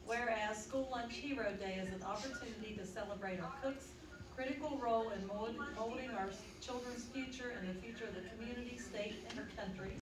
Whereas School Lunch Hero Day is an opportunity to celebrate our cooks' critical role in molding our children's future and the future of the community, state, and our country.